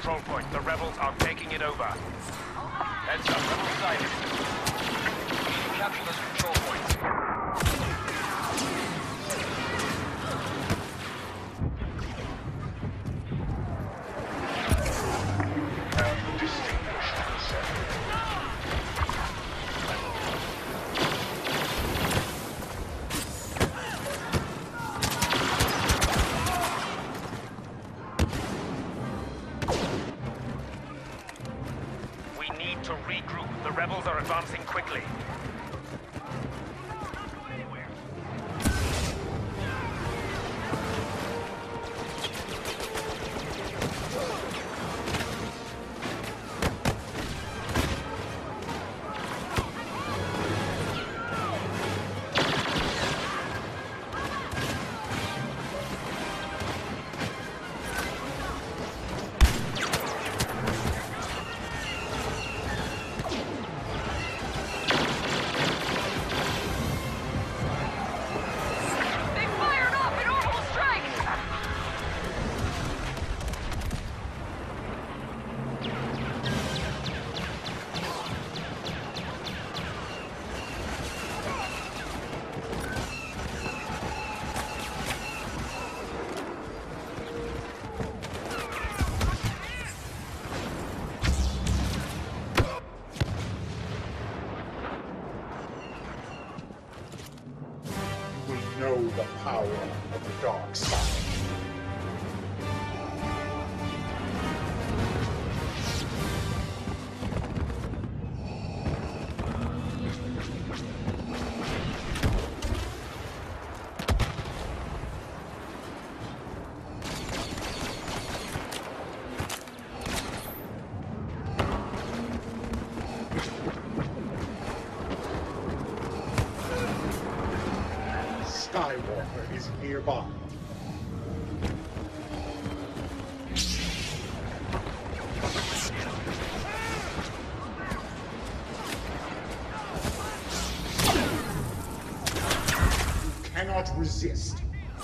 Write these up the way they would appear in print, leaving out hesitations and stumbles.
control point. The rebels are taking it over. Heads up, rebel sighted. We need to capture those control points. To regroup. The rebels are advancing quickly. Know the power of the dark side. Skywalker is nearby. You cannot resist.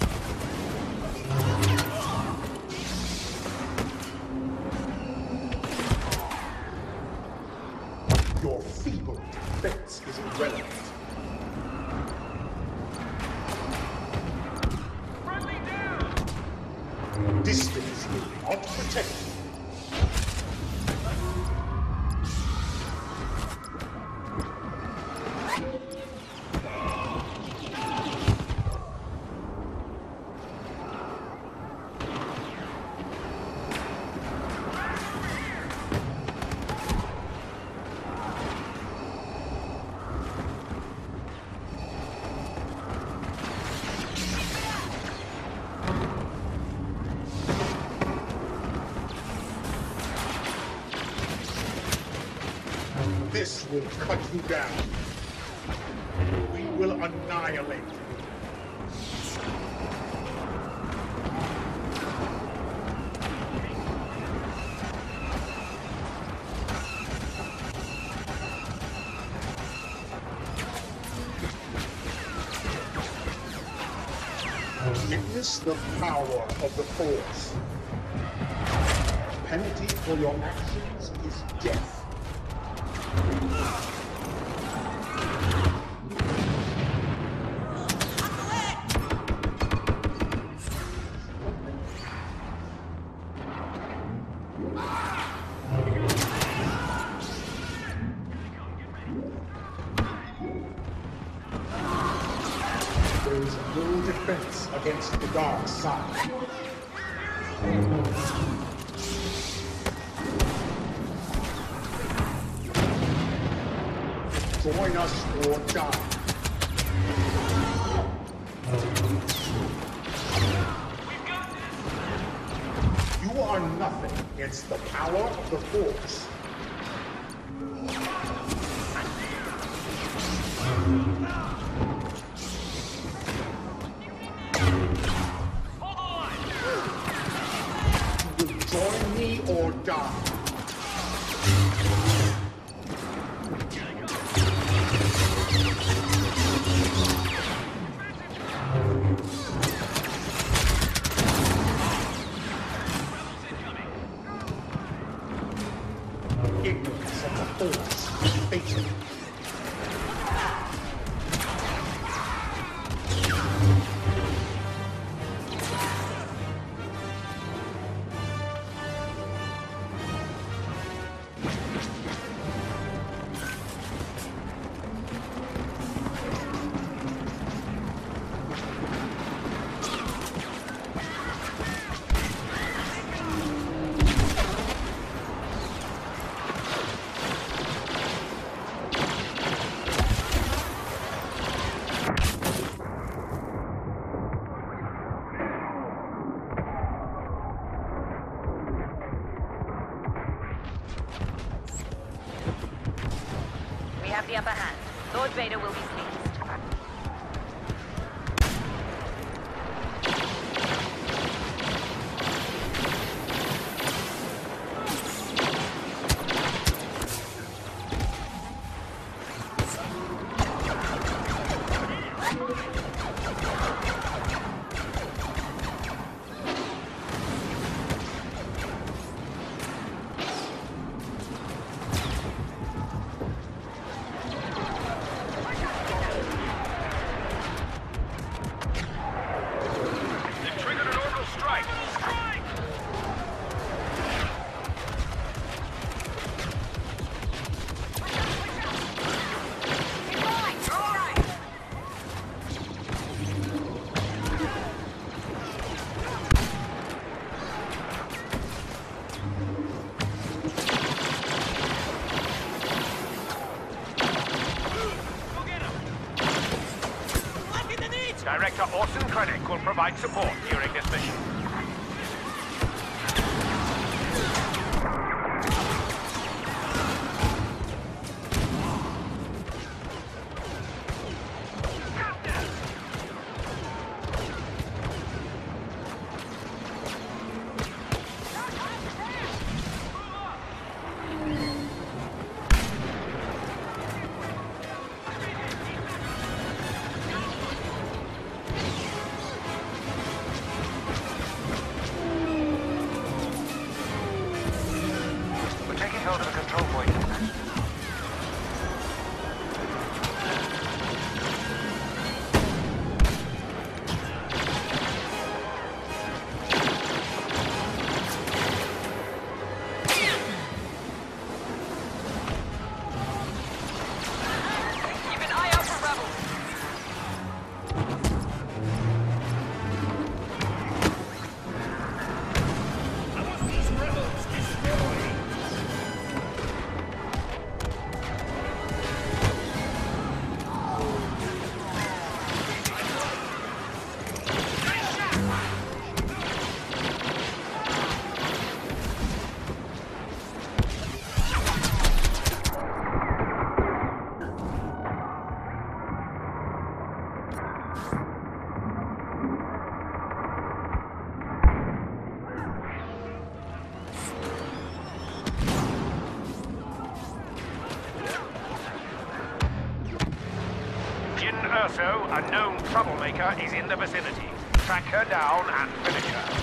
Your feeble defense is irrelevant. Distance will not protect you. This will cut you down. We will annihilate you. Witness the power of the Force. The penalty for your actions is death. There is no defense against the dark side. Join us or die. You are nothing against the power of the Force. You will join me or die. elements of the Force is fatal. We have the upper hand. Lord Vader will be pleased. Director Orson Krennic will provide support during this mission. Hold of the control point. Keep an eye out for rebels. I want these rebels destroyed! Urso, a known troublemaker, is in the vicinity. Track her down and finish her.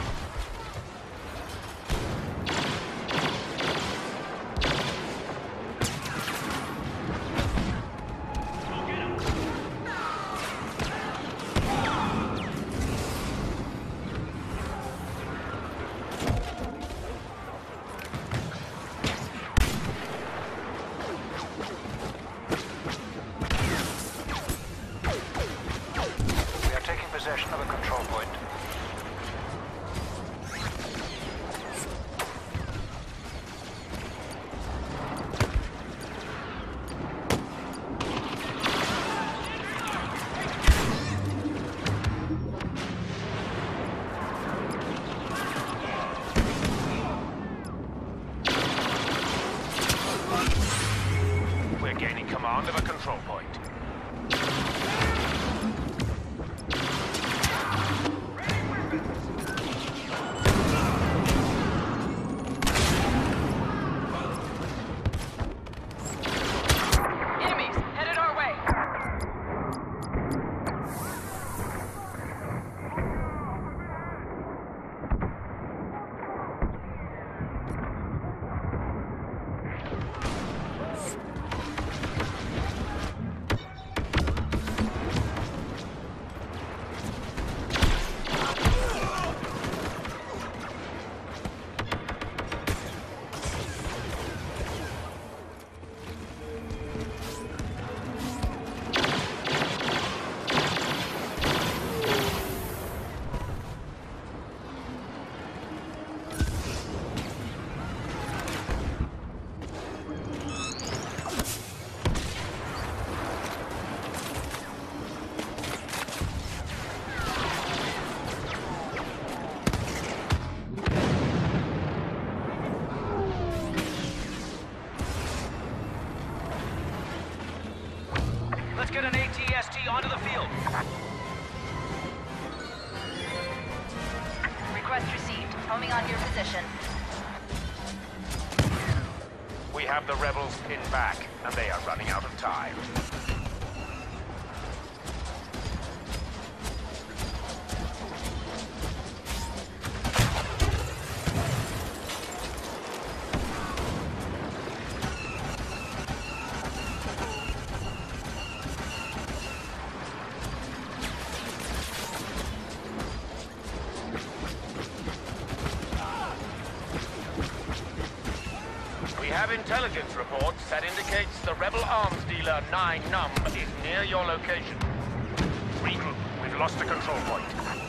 Possession of a control point. We're gaining command of a control point. Let's get an ATST onto the field. Request received. Homing on your position. We have the rebels pinned back, and they are running out of time. We have intelligence reports that indicates the rebel arms dealer 9 Num is near your location. Regroup. We've lost the control point.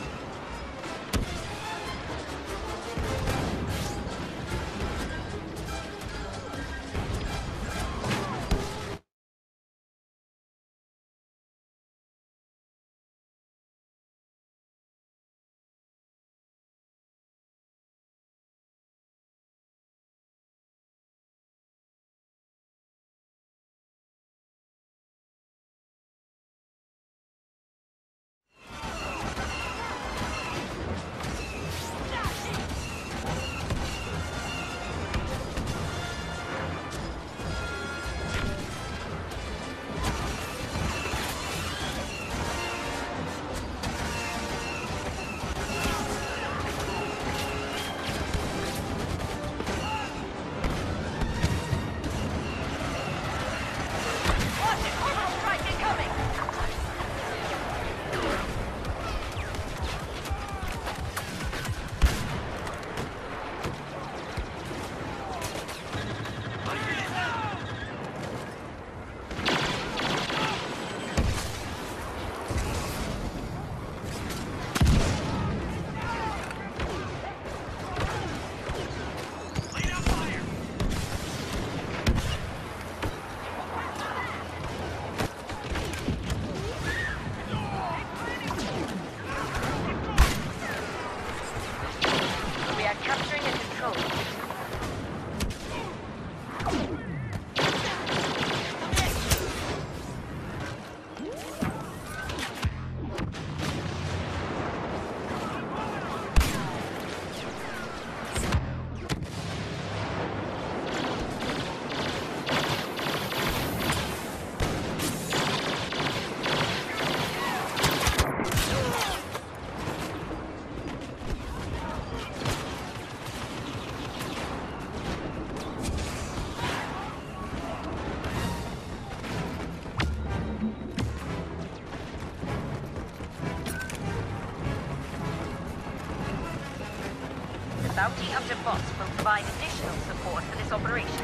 Bounty up to boss will provide additional support for this operation.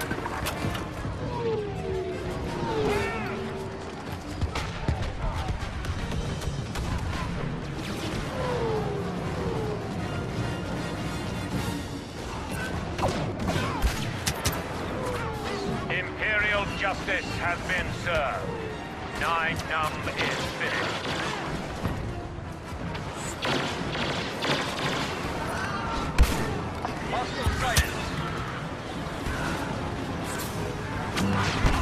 Imperial justice has been served. 9 Num is finished. Hostile sighted.